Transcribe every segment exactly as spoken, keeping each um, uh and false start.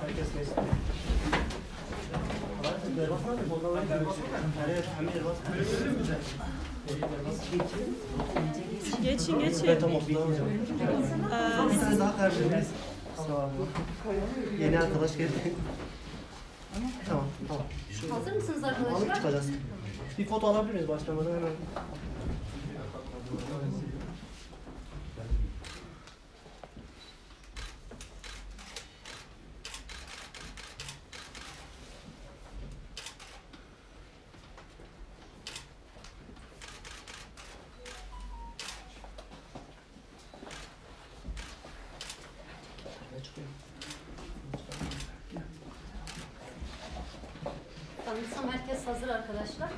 Herkes geçsin. Geçin geçin. Ben tam okuyacağım hocam. Siz daha karşılayınız. Sağ olun. Yeni arkadaş geldi. Tamam, tamam. Şöyle. Hazır mısınız Alıp arkadaşlar? çıkacağız. Bir foto alabilir miyiz başlamadan hemen? Sanırsam herkes hazır arkadaşlar.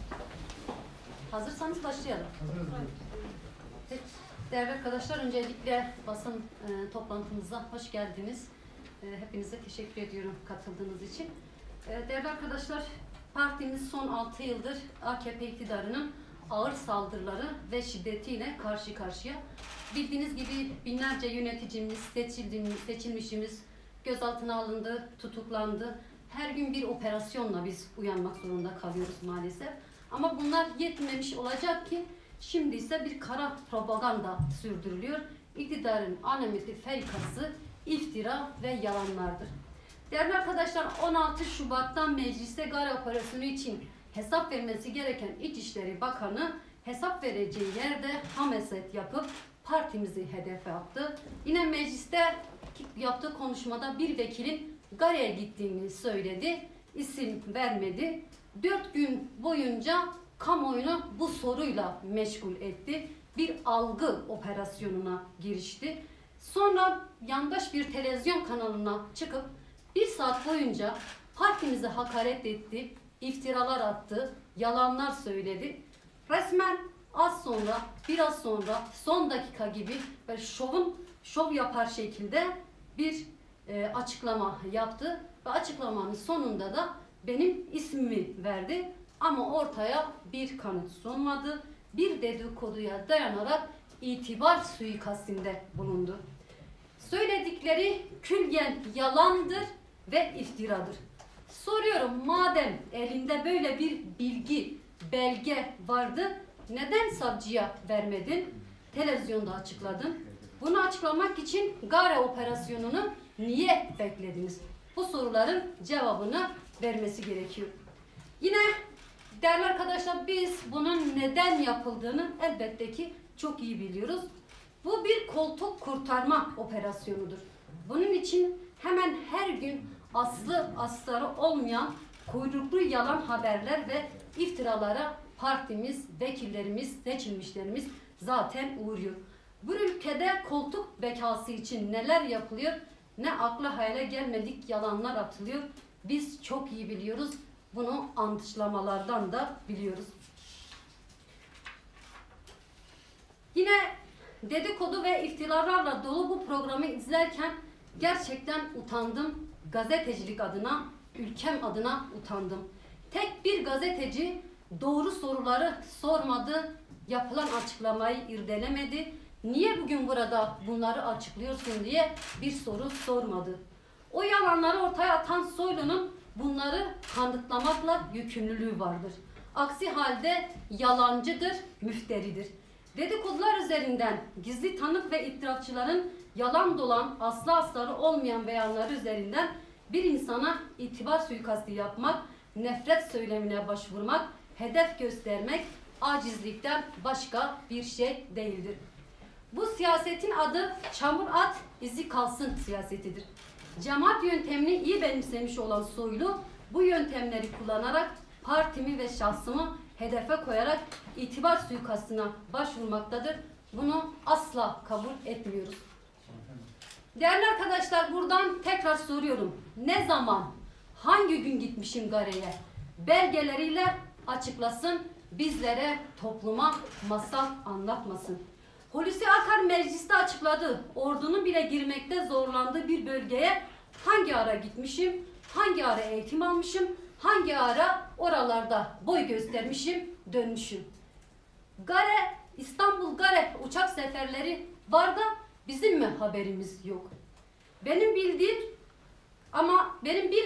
Hazırsanız başlayalım. Peki, değerli arkadaşlar, öncelikle basın e, toplantımıza hoş geldiniz. E, hepinize teşekkür ediyorum katıldığınız için. E, değerli arkadaşlar, partimiz son altı yıldır A K P iktidarının ağır saldırıları ve şiddetiyle karşı karşıya. Bildiğiniz gibi binlerce yöneticimiz, seçildiğimiz, seçilmişimiz gözaltına alındı, tutuklandı. Her gün bir operasyonla biz uyanmak zorunda kalıyoruz maalesef. Ama bunlar yetmemiş olacak ki şimdi ise bir kara propaganda sürdürülüyor. İktidarın alameti ferikası iftira ve yalanlardır. Değerli arkadaşlar, on altı Şubat'tan mecliste Gare operasyonu için hesap vermesi gereken İçişleri Bakanı hesap vereceği yerde hameset yapıp partimizi hedefe attı. Yine mecliste yaptığı konuşmada bir vekilin Gare'ye gittiğini söyledi, isim vermedi. Dört gün boyunca kamuoyunu bu soruyla meşgul etti. Bir algı operasyonuna girişti. Sonra yandaş bir televizyon kanalına çıkıp bir saat boyunca partimize hakaret etti, iftiralar attı, yalanlar söyledi. Resmen az sonra, biraz sonra, son dakika gibi böyle şovun şov yapar şekilde bir e, açıklama yaptı ve açıklamanın sonunda da benim ismimi verdi ama ortaya bir kanıt sunmadı. Bir dedikoduya dayanarak itibar suikastinde bulundu. Söyledikleri külliyen yalandır ve iftiradır. Soruyorum, madem elinde böyle bir bilgi, belge vardı, neden savcıya vermedin? Televizyonda açıkladın. Bunu açıklamak için Gare operasyonunu niye beklediniz? Bu soruların cevabını vermesi gerekiyor. Yine değerli arkadaşlar, biz bunun neden yapıldığını elbette ki çok iyi biliyoruz. Bu bir koltuk kurtarma operasyonudur. Bunun için hemen her gün aslı astarı olmayan kuyruklu yalan haberler ve iftiralara partimiz, vekillerimiz, seçilmişlerimiz zaten uğruyor. Bu ülkede koltuk bekası için neler yapılıyor, ne akla hayale gelmedik yalanlar atılıyor. Biz çok iyi biliyoruz. Bunu antlaşmalardan da biliyoruz. Yine dedikodu ve iftiralarla dolu bu programı izlerken gerçekten utandım. Gazetecilik adına, ülkem adına utandım. Tek bir gazeteci doğru soruları sormadı, yapılan açıklamayı irdelemedi. Niye bugün burada bunları açıklıyorsun diye bir soru sormadı. O yalanları ortaya atan Soylu'nun bunları kanıtlamakla yükümlülüğü vardır. Aksi halde yalancıdır, müfteridir. Dedikodular üzerinden gizli tanık ve itirafçıların yalan dolan, aslı astarı olmayan beyanları üzerinden bir insana itibar suikastı yapmak, nefret söylemine başvurmak, hedef göstermek acizlikten başka bir şey değildir. Bu siyasetin adı çamur at, izi kalsın siyasetidir. Cemaat yöntemini iyi benimsemiş olan Soylu, bu yöntemleri kullanarak partimi ve şahsımı hedefe koyarak itibar suikastına başvurmaktadır. Bunu asla kabul etmiyoruz. Değerli arkadaşlar, buradan tekrar soruyorum. Ne zaman, hangi gün gitmişim Gare'ye? Belgeleriyle açıklasın, bizlere, topluma masal anlatmasın. Hulusi Akar mecliste açıkladı. Ordunun bile girmekte zorlandığı bir bölgeye hangi ara gitmişim, hangi ara eğitim almışım, hangi ara oralarda boy göstermişim, dönmüşüm. Gare, İstanbul Gare uçak seferleri var da bizim mi haberimiz yok? Benim bildiğim ama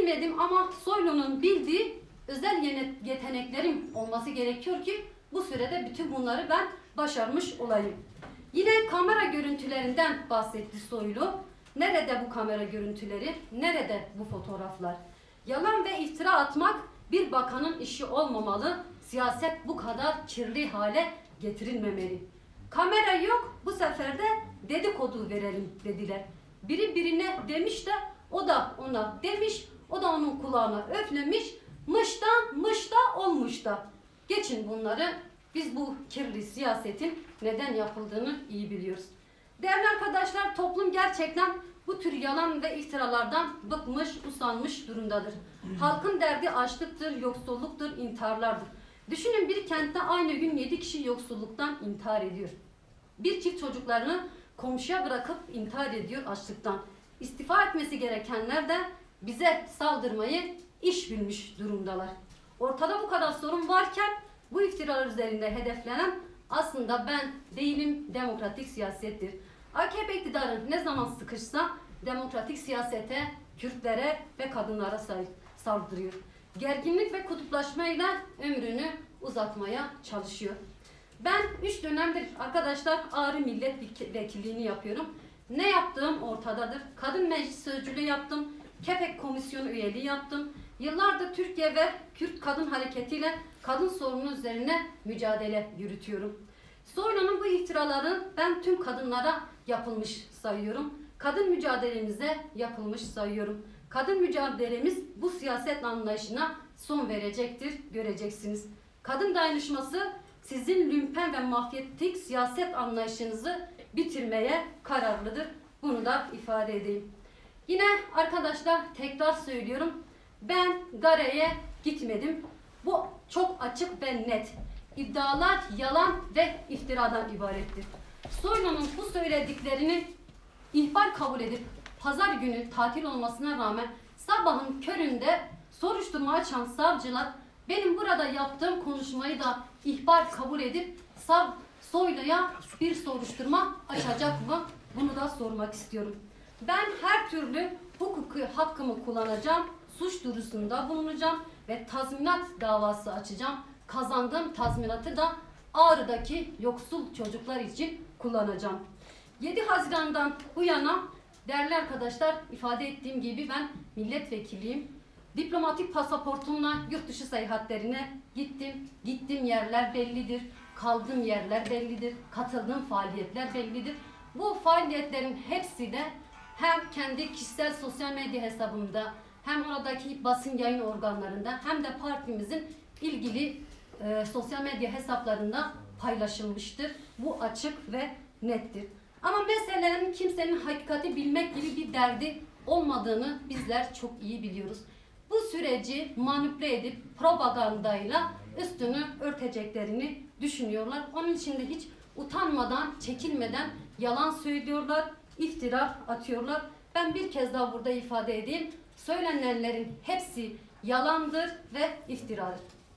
bilmedim ama Soylu'nun bildiği özel yeteneklerim olması gerekiyor ki bu sürede bütün bunları ben başarmış olayım. Yine kamera görüntülerinden bahsetti Soylu. Nerede bu kamera görüntüleri? Nerede bu fotoğraflar? Yalan ve iftira atmak bir bakanın işi olmamalı. Siyaset bu kadar kirli hale getirilmemeli. Kamera yok, bu sefer de dedikodu verelim dediler. Biri birine demiş de o da ona demiş, o da onun kulağına öflemiş, mış da mış da olmuş da. Geçin bunları, biz bu kirli siyasetin neden yapıldığını iyi biliyoruz. Değerli arkadaşlar, toplum gerçekten bu tür yalan ve iftiralardan bıkmış, usanmış durumdadır. Halkın derdi açlıktır, yoksulluktur, intiharlardır. Düşünün, bir kentte aynı gün yedi kişi yoksulluktan intihar ediyor. Bir çift çocuklarını komşuya bırakıp intihar ediyor açlıktan. İstifa etmesi gerekenler de bize saldırmayı iş bilmiş durumdalar. Ortada bu kadar sorun varken bu iftiralar üzerinde hedeflenen aslında ben değilim, demokratik siyasettir. A K P iktidarı ne zaman sıkışsa demokratik siyasete, Kürtlere ve kadınlara saldırıyor. Gerginlik ve kutuplaşmayla ömrünü uzatmaya çalışıyor. Ben üç dönemdir arkadaşlar Ağrı Milletvekilliğini yapıyorum. Ne yaptığım ortadadır. Kadın Meclis Sözcülüğü yaptım. KEPEK Komisyonu üyeliği yaptım. Yıllardır Türkiye ve Kürt Kadın Hareketi'yle kadın sorunu üzerine mücadele yürütüyorum. Soylu'nun bu iftiraları ben tüm kadınlara yapılmış sayıyorum. Kadın mücadelemize yapılmış sayıyorum. Kadın mücadelemiz bu siyaset anlayışına son verecektir, göreceksiniz. Kadın dayanışması sizin lümpen ve mafyatik siyaset anlayışınızı bitirmeye kararlıdır. Bunu da ifade edeyim. Yine arkadaşlar tekrar söylüyorum. Ben Gare'ye gitmedim. Bu çok açık ve net. İddialar yalan ve iftiradan ibarettir. Soylu'nun bu söylediklerini ihbar kabul edip pazar günü tatil olmasına rağmen sabahın köründe soruşturma açan savcılar benim burada yaptığım konuşmayı da ihbar kabul edip Sav Soylu'ya bir soruşturma açacak mı? Bunu da sormak istiyorum. Ben her türlü hukuki hakkımı kullanacağım, suç duyurusunda bulunacağım ve tazminat davası açacağım. Kazandığım tazminatı da Ağrı'daki yoksul çocuklar için kullanacağım. yedi Haziran'dan bu yana değerli arkadaşlar, ifade ettiğim gibi ben milletvekiliyim. Diplomatik pasaportumla yurt dışı seyahatlerine gittim. Gittiğim yerler bellidir. Kaldığım yerler bellidir. Katıldığım faaliyetler bellidir. Bu faaliyetlerin hepsi de hem kendi kişisel sosyal medya hesabımda, hem oradaki basın yayın organlarında, hem de partimizin ilgili e, sosyal medya hesaplarında paylaşılmıştır. Bu açık ve nettir. Ama meselelerin kimsenin hakikati bilmek gibi bir derdi olmadığını bizler çok iyi biliyoruz. Bu süreci manipüle edip propagandayla üstünü örteceklerini düşünüyorlar. Onun için de hiç utanmadan, çekinmeden yalan söylüyorlar, iftira atıyorlar. Ben bir kez daha burada ifade edeyim. Söylenenlerin hepsi yalandır ve iftiradır.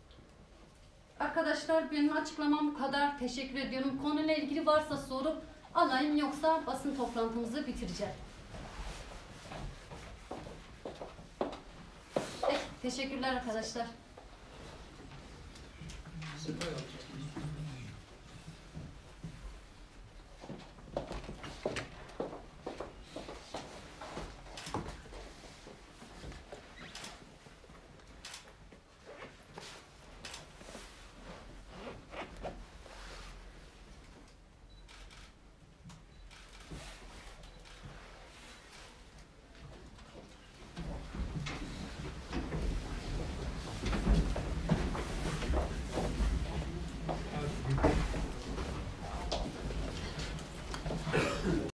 Arkadaşlar, benim açıklamam bu kadar. Teşekkür ediyorum. Konuyla ilgili varsa soru alayım, yoksa basın toplantımızı bitireceğim. Peki, teşekkürler arkadaşlar.